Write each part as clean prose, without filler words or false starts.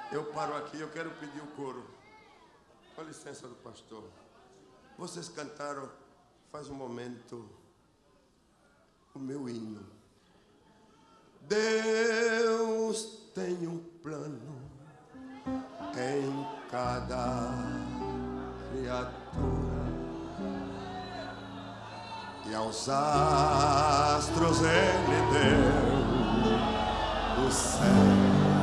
Eu paro aqui, eu quero pedir o coro. Com licença do pastor. Vocês cantaram faz um momento o meu hino. Deus tem um plano em cada criatura, e aos astros Ele deu o céu.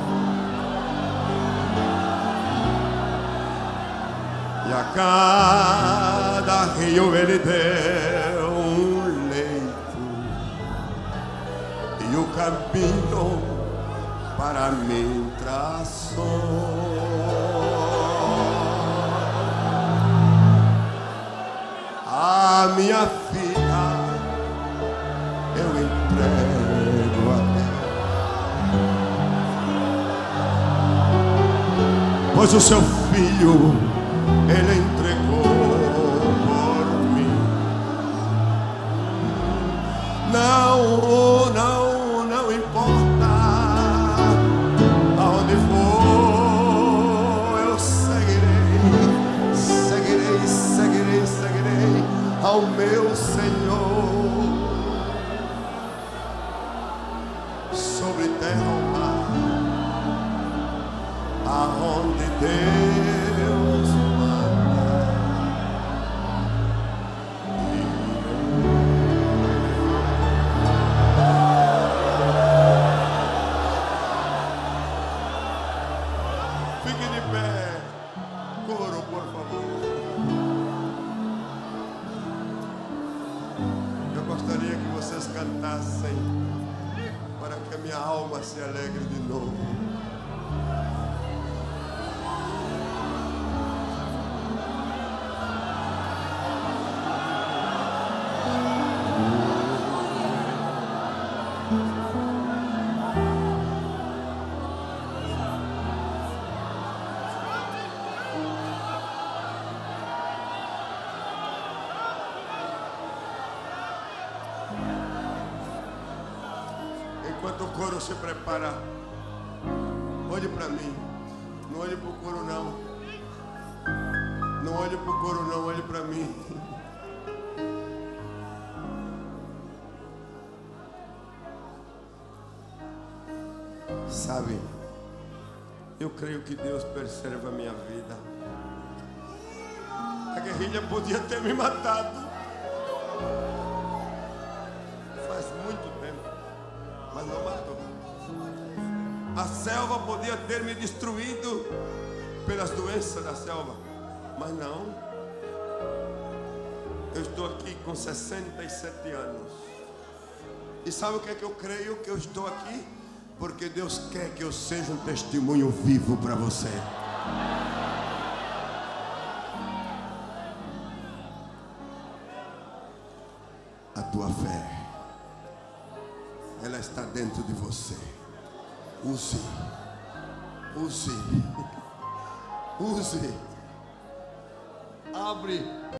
E a cada rio Ele deu um leito e o caminho para mim traçou. A minha filha eu entrego a Deus, pois o seu filho Ele entregou por mim. Não importa aonde for, eu seguirei ao meu Senhor. Sobre terra ou mar, aonde Deus fique de pé, coro, por favor. Eu gostaria que vocês cantassem para que a minha alma se alegre de novo. Enquanto o coro se prepara, olhe para mim. Não olhe para o coro, não. Não olhe para o coro, não. Olhe para mim. Sabe, eu creio que Deus preserva a minha vida. A guerrilha podia ter me matado faz muito tempo, mas não matou. A selva podia ter me destruído pelas doenças da selva, mas não. Eu estou aqui com 67 anos. E sabe o que é que eu creio? Que eu estou aqui porque Deus quer que eu seja um testemunho vivo para você. A tua fé, ela está dentro de você. Use. Abre.